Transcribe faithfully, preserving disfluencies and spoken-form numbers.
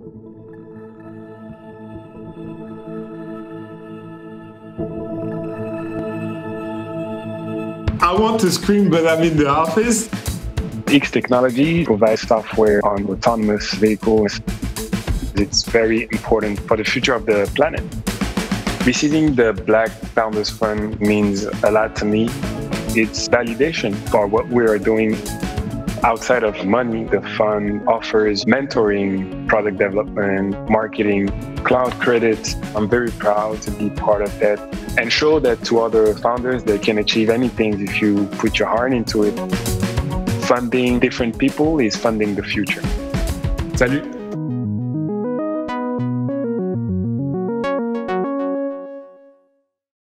I want to scream, but I'm in the office. X Technology provides software on autonomous vehicles. It's very important for the future of the planet. Receiving the Black Founders Fund means a lot to me. It's validation for what we are doing. Outside of money, the fund offers mentoring, product development, marketing, cloud credits. I'm very proud to be part of that and show that to other founders they can achieve anything if you put your heart into it. Funding different people is funding the future. Salut!